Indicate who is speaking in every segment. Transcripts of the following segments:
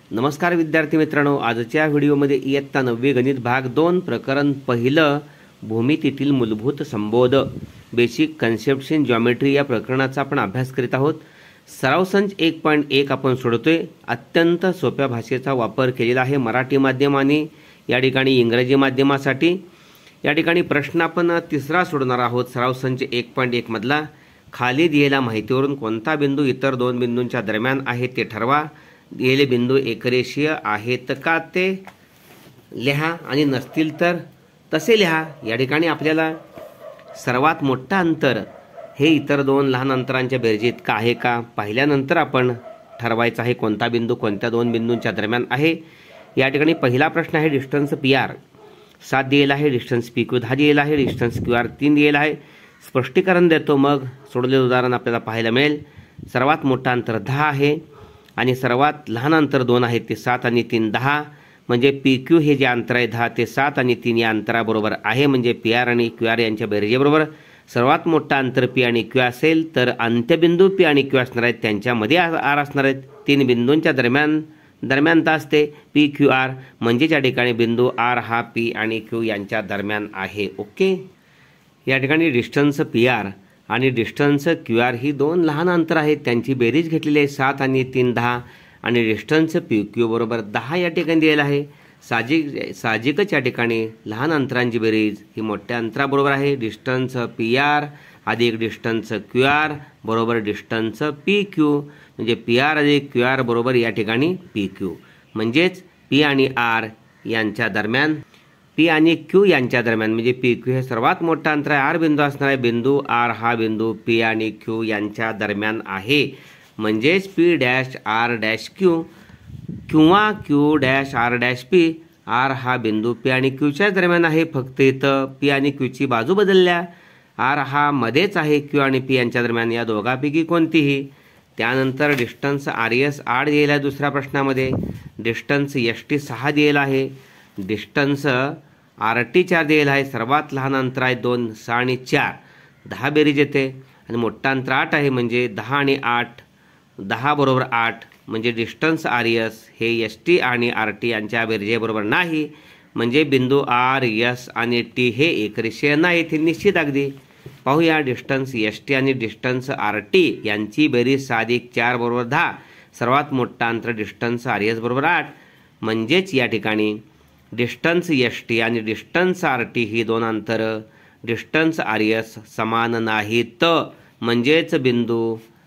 Speaker 1: नमस्कार विद्यार्थी मित्रांनो, आजच्या व्हिडिओमध्ये इयत्ता 9वी गणित भाग 2 प्रकरण पहिलं भूमितीतील मूलभूत संबोध बेसिक कन्सेप्ट्स इन जॉमेट्री या प्रकरणाचा आपण अभ्यास करीत आहोत। सराव संच 1.1 आपण सोडवतोय। अत्यंत सोप्या भाषेचा वापर केलेला आहे मराठी माध्यम आणि या ठिकाणी इंग्रजी माध्यमासाठी। या ठिकाणी प्रश्न आपण तिसरा सोडवणार आहोत सराव संच 1.1 मधला। खाली दिलेल्या माहितीवरून कोणता बिंदू इतर दोन बिंदूंच्या दरम्यान आहे ते ठरवा। दिलेले बिंदू एकरेषीय आहेत का ते लिहा आणि नसतील तर तसे लिहा। या ठिकाणी आपल्याला सर्वात मोठा अंतर हे इतर दोन लहान अंतरांच्या बेरजेत का आहे का पाहिल्यानंतर आपण ठरवायचं आहे कोणता बिंदू कोणत्या दोन बिंदूंच्या दरम्यान आहे। या ठिकाणी पहिला प्रश्न आहे डिस्टन्स PR 7 दिलेला आहे, डिस्टन्स PQ 10 दिलेला आहे, डिस्टन्स QR 3 दिलेला आहे। स्पष्टीकरण देतो मग सोडवलेलं उदाहरण आपल्याला पाहायला मिळेल। सर्वात मोठा अंतर 10 आहे आणि सर्वात लहान अंतर 2 आहे ते 7 आणि 3 10 म्हणजे PQ हे जे अंतर आहे 10 ते 7 आणि 3 या अंतराबरोबर आहे म्हणजे PR आणि QR यांच्या बेरजेबरोबर सर्वात मोठा अंतर P आणि Q असेल तर अंत्यबिंदू P आणि Q असणार आहेत त्यांच्यामध्ये R असणार आहेत। तीन बिंदूंच्या दरम्यानता असते PQR म्हणजे या ठिकाणी बिंदू R हा P आणि Q यांच्या दरम्यान आहे। ओके, या ठिकाणी डिस्टन्स PR आणि डिस्टन्स QR ही दोन लहान अंतर आहेत त्यांची बेरीज घेतलेली आहे 7 आणि 3 10 आणि डिस्टन्स PQ बरोबर 10 या ठिकाणी दिलेला आहे। साहजिकच या ठिकाणी लहान अंतरांची बेरीज ही मोठ्या अंतराबरोबर आहे। डिस्टन्स PR अधिक डिस्टन्स QR बरोबर डिस्टन्स PQ म्हणजे PR अधिक QR बरोबर या ठिकाणी PQ म्हणजेच P आणि R यांच्या दरम्यान P आणि Q यांच्या दरम्यान म्हणजे PQ हे सर्वात मोठा अंतर आहे। R बिंदू असणार आहे बिंदू R हा बिंदू P आणि Q यांच्या दरम्यान आहे म्हणजेच P'(R')Q किंवा Q'(R')P R हा बिंदू P आणि Q च्या दरम्यान आहे। फक्त इथं P आणि Q ची बाजू बदलल्या R हा मध्येच आहे Q आणि P यांच्या दरम्यान या दोघांपैकी कोणतीही। त्यानंतर डिस्टन्स RS 8 दिलेला आहे दुसऱ्या प्रश्नामध्ये, डिस्टन्स ST 6 दिलेला आहे, डिस्टन्स RT 4 दिलेला आहे। सर्वात लहान अंतर आहे 2 6 आणि 4 10 बेरीज येते आणि मोठा अंतर 8 आहे म्हणजे 10 आणि 8 10 बरोबर 8 म्हणजे डिस्टन्स RS हे ST आणि RT यांच्या बेरजेबरोबर नाही म्हणजे बिंदू RS आणि T हे एकरेषीय नाहीत हे निश्चित अगदी। पाहूया डिस्टन्स ST आणि डिस्टन्स RT यांची बेरीज 6 अधिक 4 बरोबर 10 सर्वात मोठा अंतर डिस्टन्स RS बरोबर 8 म्हणजेच या ठिकाणी डिस्टन्स ST आणि डिस्टन्स RT ही दोन अंतर डिस्टन्स RS समान नाहीत म्हणजेच बिंदू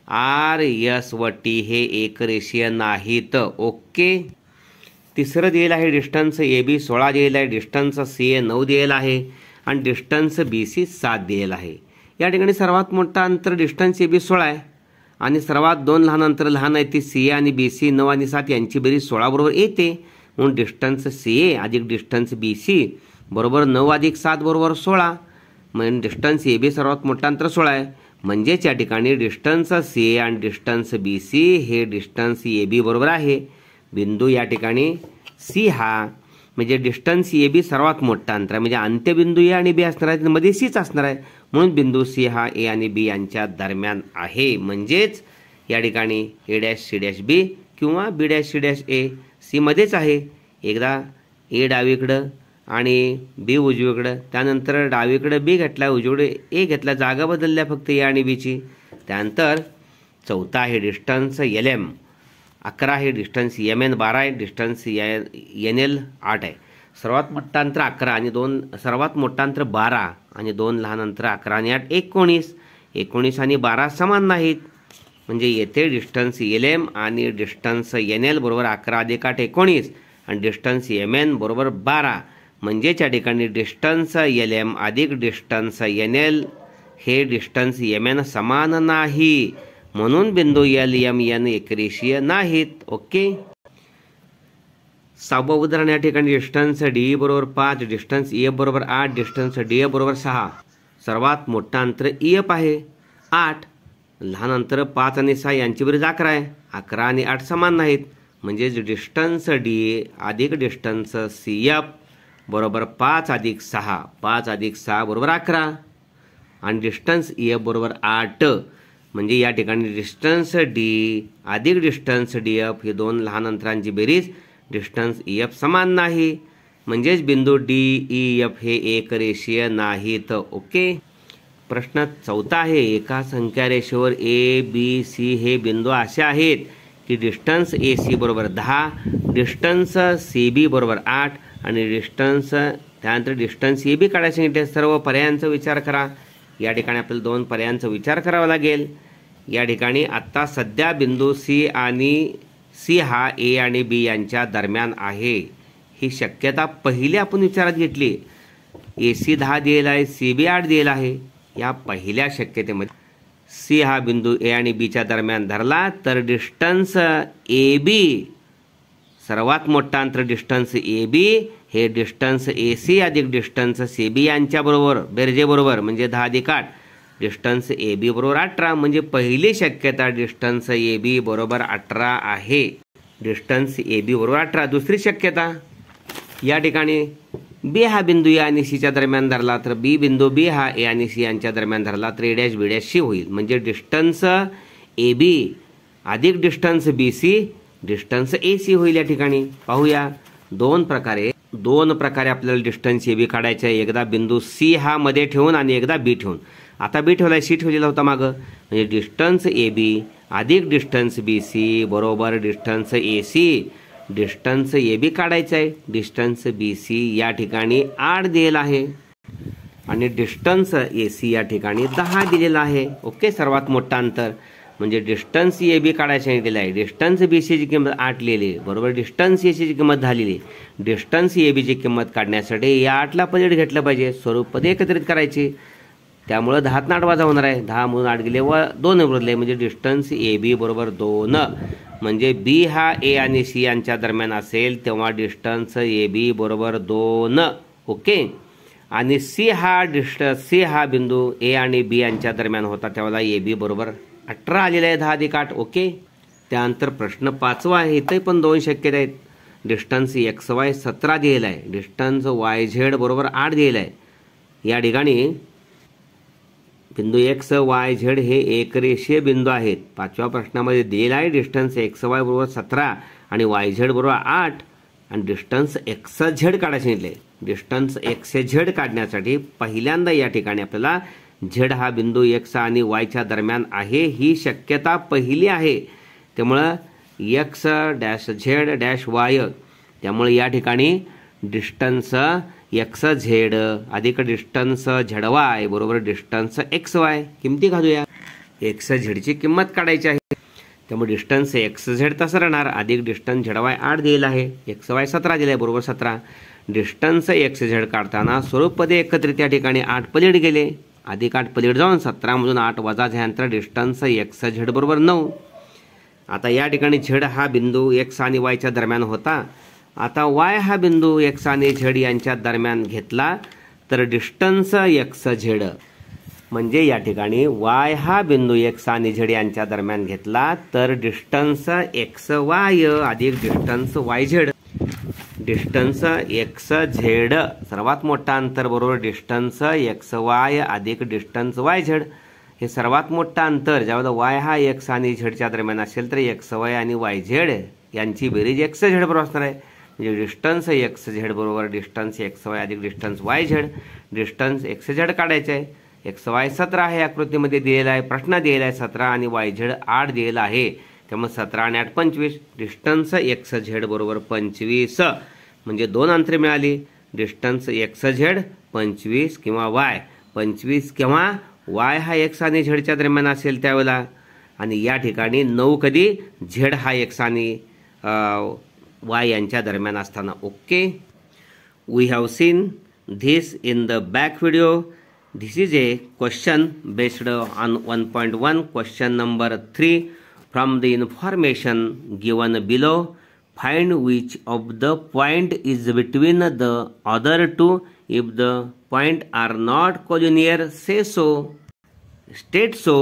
Speaker 1: RS व T हे एकरेषीय नाहीत। ओके, तिसरं दिलेलं आहे डिस्टन्स AB 16 दिलेला आहे, डिस्टन्स CA 9 दिलेला आहे आणि डिस्टन्स BC 7 दिलेला आहे। या ठिकाणी सर्वात मोठा अंतर डिस्टन्स AB 16 आहे आणि सर्वात दोन लहान अंतर लहान आहे ती CA आणि BC 9 आणि 7 यांची बेरीज 16 बरोबर येते म्हणून डिस्टन्स CA अधिक डिस्टन्स BC बरोबर 9 अधिक 7 बरोबर 16 म्हणजे डिस्टन्स AB सर्वात मोठा अंतर 16 आहे म्हणजेच या ठिकाणी डिस्टन्स CA आणि डिस्टन्स BC हे डिस्टन्स AB बरोबर आहे। बिंदू या ठिकाणी C हा म्हणजे डिस्टन्स AB सर्वात मोठा अंतर आहे म्हणजे अंत्यबिंदू A आणि B असणार आहे मध्ये Cच असणार आहे म्हणून बिंदू C हा A आणि B यांच्या दरम्यान आहे म्हणजेच या ठिकाणी A'(C')B किंवा B'(C')A C मध्येच आहे। एकदा A डावीकडं आणि B उजवीकडं त्यानंतर डावीकडे B घेतला उजवीकडे A घेतला जागा बदलल्या फक्त A आणि B ची। त्यानंतर चौथा आहे डिस्टन्स LM 11 आहे, डिस्टन्स MN 12 आहे, डिस्टन्स NL 8 आहे। सर्वात मोठा अंतर 11 आणि सर्वात मोठा अंतर 12 आणि दोन लहान अंतर 11 आणि 8 19 आणि 12 समान नाहीत म्हणजे येथे डिस्टन्स LM आणि डिस्टन्स NL बरोबर 11 अधिक 8 19 आणि डिस्टन्स MN बरोबर 12 म्हणजेच या ठिकाणी डिस्टन्स LM अधिक डिस्टन्स NL हे डिस्टन्स MN समान नाही म्हणून बिंदू LMN एकरेषीय नाहीत। ओके, 6वं उदाहरण या ठिकाणी डिस्टन्स DE बरोबर 5, डिस्टन्स EF बरोबर 8, डिस्टन्स DF बरोबर 6 सर्वात मोठा अंतर EF आहे 8 लहान अंतर 5 आणि 6 यांची बेरीज 11 आहे 11 आणि 8 समान नाहीत म्हणजेच डिस्टन्स DE अधिक डिस्टन्स CF बरोबर 5 अधिक 6 बरोबर 11 आणि डिस्टन्स EF बरोबर 8 म्हणजे या ठिकाणी डिस्टन्स डी अधिक डिस्टन्स डी एफ ही दोन लहान अंतरांची बेरीज डिस्टन्स ई एफ समान नाही, म्हणजेच बिंदू डी ई एफ हे एक रेषीय नाहीत. ओके. प्रश्न 4 आहे. एका संख्या रेषेवर ए बी सी हे बिंदू असे आहेत की डिस्टन्स ए सी बरोबर 10, डिस्टन्स सी बी बरोबर 8 आणि त्यानंतर डिस्टन्स ए बी काढायचे सांगितले. सर्व पर्यायांचा विचार करा. या ठिकाणी आपल्याला 2 पर्यायांचा विचार करावा लागेल. या ठिकाणी आत्ता सध्या बिंदू सी हा ए आणि बी यांच्या दरम्यान आहे ही शक्यता पहिली आपण विचारात घेतली. ए सी 10 दिलेला आहे, सी बी 8 दिलेला आहे. या पहिल्या शक्यतेमध्ये सी हा बिंदू ए आणि बीच्या दरम्यान धरला तर डिस्टन्स ए बी सर्वात मोठा अंतर डिस्टन्स ए बी हे डिस्टन्स ए सी अधिक डिस्टन्स सी बी यांच्या बरोबर बेरजेबरोबर म्हणजे 10 अधिक 8 डिस्टन्स ए बी बरोबर 18 म्हणजे पहिली शक्यता डिस्टन्स ए बी बरोबर 18 आहे. डिस्टन्स ए बी बरोबर 18. दुसरी शक्यता या ठिकाणी बी हा बिंदू ए आणि सीच्या दरम्यान धरला तर बिंदू बी हा ए आणि सी यांच्या दरम्यान धरला तर A dash B dash C होईल म्हणजे डिस्टन्स ए बी अधिक distance B C distance A C होईल. या ठिकाणी पाहूया दोन प्रकारे आपल्याला डिस्टन्स ए बी काढायचं आहे. एकदा बिंदू सी हा मध्ये ठेवून आणि एकदा बी ठेवून. आता बी ठेवलाय, सी ठेवलेला होता मागं, म्हणजे डिस्टन्स ए बी अधिक डिस्टन्स बी सी बरोबर distance A C. Distance A B काढायचं आहे. डिस्टन्स बी सी या ठिकाणी 8 दिलेला आहे आणि डिस्टन्स ए सी या ठिकाणी 10 दिलेला आहे. ओके. सर्वात मोठा अंतर म्हणजे डिस्टन्स ए बी काढायचं सांगितलेलं आहे. डिस्टन्स बी सीची किंमत 8 लिहिली बरोबर डिस्टन्स ए सीची किंमत 10 लिहिली. डिस्टन्स ए बीची किंमत काढण्यासाठी या 8ला पलीड घेतलं पाहिजे. स्वरूप पदे एकत्रित करायची. त्यामुळे 10 8 वजा होणार आहे. 10 म्हणून 8 गेले व 2 उरले म्हणजे डिस्टन्स ए बी बरोबर 2. म्हणजे बी हा ए आणि सी यांच्या दरम्यान असेल तेव्हा डिस्टन्स ए बी बरोबर 2. ओके. आणि सी हा बिंदू ए आणि बी यांच्या दरम्यान होता तेव्हा ए बी बरोबर 18 आलेला आहे 10 अधिक 8. ओके. त्यानंतर प्रश्न 5वा आहे. इथे पण 2 शक्यता आहेत. डिस्टन्स एक्स वाय 17 दिलेला आहे. डिस्टन्स वाय झेड बरोबर 8 दिलेला आहे. या ठिकाणी बिंदू एक्स वाय झेड हे एकरेषीय बिंदू आहेत. 5व्या प्रश्नामध्ये दिलेला आहे डिस्टन्स एक्स वाय बरोबर 17 आणि वाय झेड बरोबर 8 आणि डिस्टन्स एक्स झेड काढायचे सांगितले. डिस्टन्स एक्स झेड काढण्यासाठी पहिल्यांदा या ठिकाणी आपल्याला झेड हा बिंदू एक्स आणि वायच्या दरम्यान आहे ही शक्यता पहिली आहे. त्यामुळं X dash Z dash Y. त्यामुळे या ठिकाणी डिस्टन्स एक्स झेड अधिक डिस्टन्स झेड वाय बरोबर डिस्टन्स एक्स वाय. किमती घालूया. एक्स झेडची किंमत काढायची आहे. त्यामुळे डिस्टन्स एक्स झेड तसं राहणार अधिक डिस्टन्स झेड वाय 8 दिलेला आहे. एक्स वाय 17 दिला आहे बरोबर 17. डिस्टन्स एक्स झेड काढताना स्वरूप पदे एकत्रित या ठिकाणी 8 पलीड गेले. अधिक 8 पलीड जाऊन 17 मधून 8 वजा झाल्यानंतर डिस्टन्स एक्स झेड बरोबर 9. आता या ठिकाणी झेड हा बिंदू एक्स आणि वायच्या दरम्यान होता. आता वाय हा बिंदू एक्स आणि झेड यांच्या दरम्यान घेतला तर डिस्टन्स एक्स झेड म्हणजे या ठिकाणी वाय हा बिंदू एक्स आणि झेड यांच्या दरम्यान घेतला तर डिस्टन्स एक्स वाय अधिक distance Y Z. Distance X Z सर्वात मोठा अंतर बरोबर डिस्टन्स एक्स वाय अधिक डिस्टन्स वाय झेड. हे सर्वात मोठा अंतर ज्यावेळेला वाय हा एक्स आणि झेडच्या दरम्यान असेल तर एक्स वाय आणि वाय झेड यांची बेरीज एक्स झेड बरोबर असणार आहे. म्हणजे डिस्टन्स एक्स झेड बरोबर डिस्टन्स एक्स वाय अधिक distance Y Z. Distance X Z काढायचे आहे. एक्स वाय 17 आहे आकृतीमध्ये दिलेला आहे. प्रश्न दिलेला आहे 17 आणि वाय झेड 8 दिलेला आहे. त्यामुळे 17 आणि 8 25. डिस्टन्स एक्स झेड बरोबर 25 म्हणजे 2 अंतरे मिळाली. डिस्टन्स एक्स झेड 25 किंवा वाय 25 किंवा वाय हा एक्स आणि झेडच्या दरम्यान असेल त्यावेळेला. आणि या ठिकाणी 9 कधी झेड हा एक्स आणि वाय यांच्या दरम्यान असताना. Okay. We have seen this in the back video. This is a question based on 1.1 question number 3 from the information given below. Find which of the point is between the other two. If the point are not collinear, say so. State so.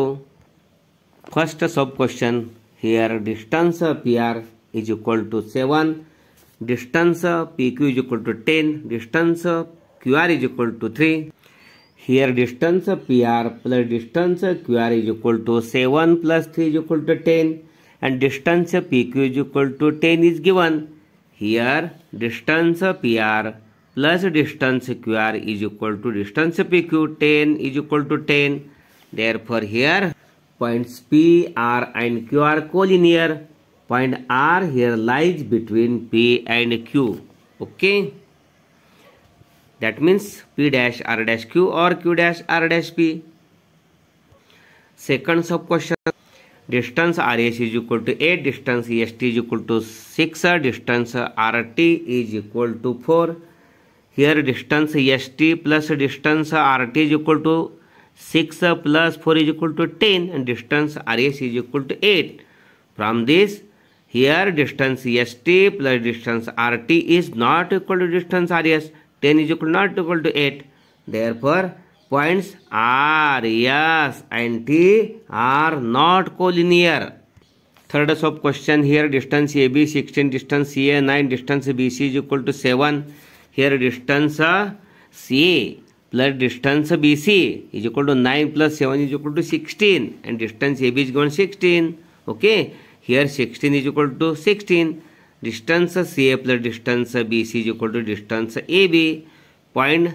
Speaker 1: First sub question here. Distance PR is equal to 7. Distance PQ is equal to 10. Distance QR is equal to 3. Here distance PR plus distance QR is equal to 7 plus 3 is equal to 10 and distance PQ is equal to 10 is given. Here distance PR plus distance QR is equal to distance PQ, 10 is equal to 10. Therefore here points P, R and Q are collinear. Point R here lies between P and Q. Okay. That means P dash R dash Q or Q dash R dash P. Second sub question. Distance RS is equal to 8, distance ST is equal to 6, distance RT is equal to 4. Here distance ST plus distance RT is equal to 6 plus 4 is equal to 10 and distance RS is equal to 8. From this, here distance ST plus distance RT is not equal to distance RS. 10 is equal not equal to 8. Therefore, points R, S and T are not collinear. Third sub question. Here distance AB 16, distance CA 9, distance BC is equal to 7. Here distance CA plus distance BC is equal to 9 plus 7 is equal to 16 and distance AB is given 16. Okay. Here 16 is equal to 16. Distance CA plus distance BC is equal to distance AB. Points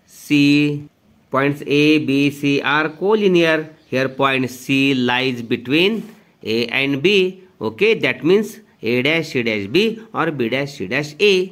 Speaker 1: A, B, C are collinear. Here point C lies between A and B. Okay, that means A dash C dash B or B dash C dash A.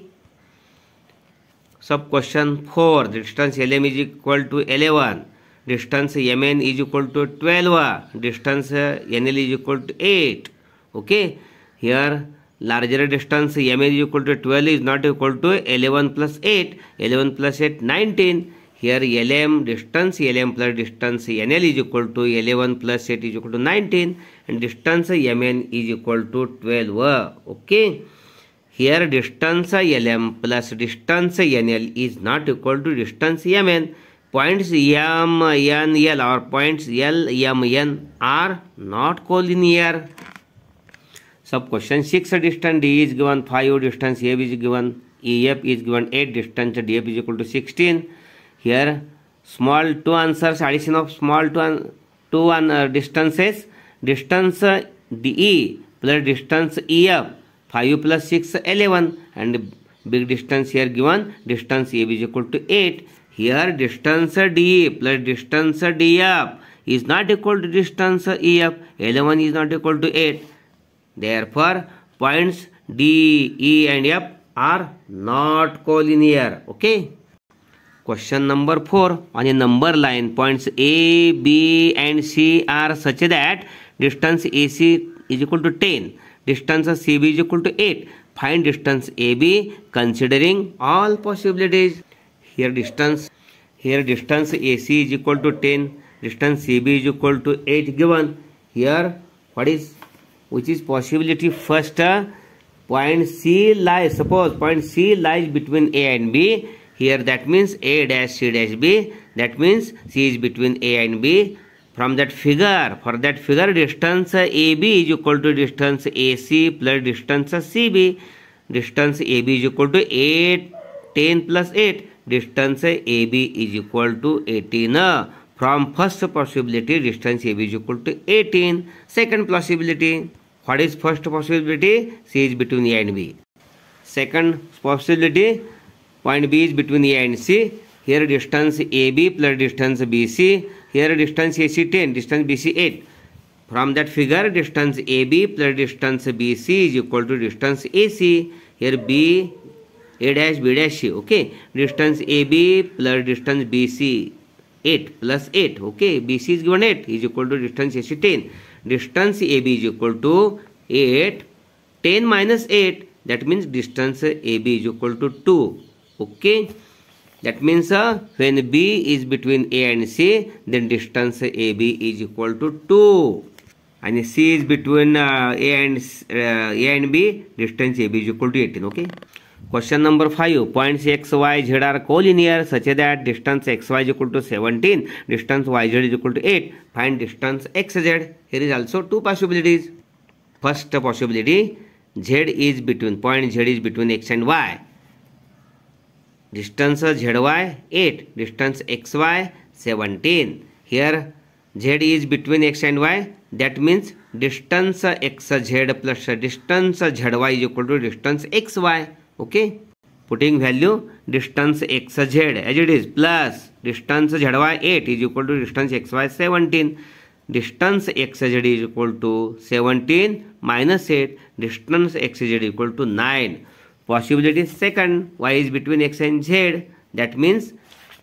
Speaker 1: Sub question 4. Distance LM is equal to 11. Distance MN is equal to 12. Distance NL is equal to 8. Okay, here larger distance MN is equal to 12 is not equal to 11 plus 8. 11 plus 8, 19. Here LM, distance LM plus distance NL is equal to 11 plus 8 is equal to 19 and distance MN is equal to 12. Okay. Here distance LM plus distance NL is not equal to distance MN. Points M, N, L or points L, M, N are not collinear. Sub question 6. Distance D is given 5, distance AB is given, EF is given 8, distance DF is equal to 16. Here small two answers, addition of small two distances. Distance DE plus distance EF 5 plus 6 11 and big distance here given, distance AB is equal to 8. Here distance DE plus distance DF is not equal to distance EF. 11 is not equal to 8. Therefore, points D, E and F are not collinear. Okay. Question number 4. On a number line, points A, B and C are such that distance AC is equal to 10. Distance CB is equal to 8. Find distance AB considering all possibilities. Here distance AC is equal to 10. Distance CB is equal to 8 given. Here which is possibility? First, point C lies. Suppose point C lies between A and B. Here that means A dash C dash B. That means C is between A and B. From that figure, distance AB is equal to distance AC plus distance CB. Distance AB is equal to 8, 10 plus 8. Distance AB is equal to 18. From first possibility, distance AB is equal to 18. Second possibility, what is first possibility? C is between A and B. Second possibility, point B is between A and C. Here distance AB plus distance BC. Here distance AC 10, distance BC 8. From that figure, distance AB plus distance BC is equal to distance AC. Here B, A dash B dash C. Okay. Distance AB plus distance BC 8 plus 8. Okay. BC is given 8 is equal to distance AC 10. Distance AB is equal to 8. 10 minus 8. That means distance AB is equal to 2. Okay. That means when B is between A and C, then distance AB is equal to 2. And C is between A and B, distance AB is equal to 18. Okay. Question number 5. Points X, Y, Z are collinear such that distance XY is equal to 17, distance YZ is equal to 8. Find distance XZ. Here is also two possibilities. First possibility, point Z is between X and Y. Distance ZY 8, distance XY 17. Here z is between x and y. That means distance xz plus distance zy is equal to distance xy. Okay. Putting value distance xz as it is plus distance zy 8 is equal to distance xy 17. Distance xz is equal to 17 minus 8. Distance xz is equal to 9. Possibility second, y is between x and z. That means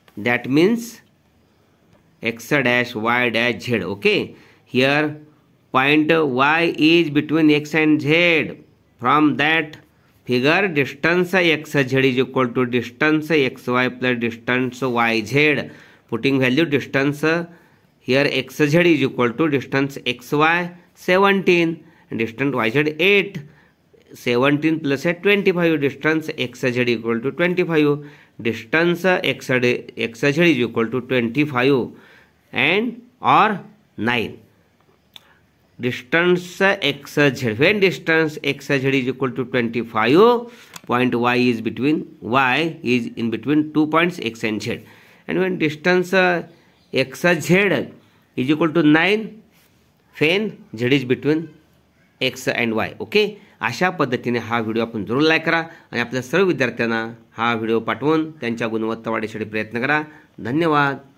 Speaker 1: x dash y dash z. Okay. Here point y is between x and z. From that figure distance xz is equal to distance xy plus distance yz. Putting value distance here xz is equal to distance xy 17 and distance yz 8. 17 plus 25. Distance xz equal to 25. Distance xz is equal to 25 and or 9. Distance xz, when distance xz is equal to 25, point y is in between 2 points x and z, and when distance xz is equal to 9, when z is between x and y. Okay. अशा पद्धतीने हा video आपण जरूर like करा आणि आपल्या सर्व विद्यार्थ्यांना हा व्हिडिओ पाठवून त्यांच्या गुणवत्ता वाढीसाठी प्रयत्न करा. धन्यवाद.